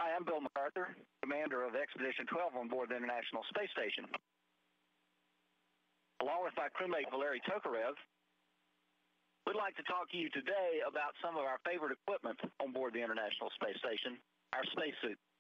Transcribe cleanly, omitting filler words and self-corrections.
Hi, I'm Bill MacArthur, commander of Expedition 12 on board the International Space Station. Along with my crewmate Valery Tokarev, we'd like to talk to you today about some of our favorite equipment on board the International Space Station, our spacesuits.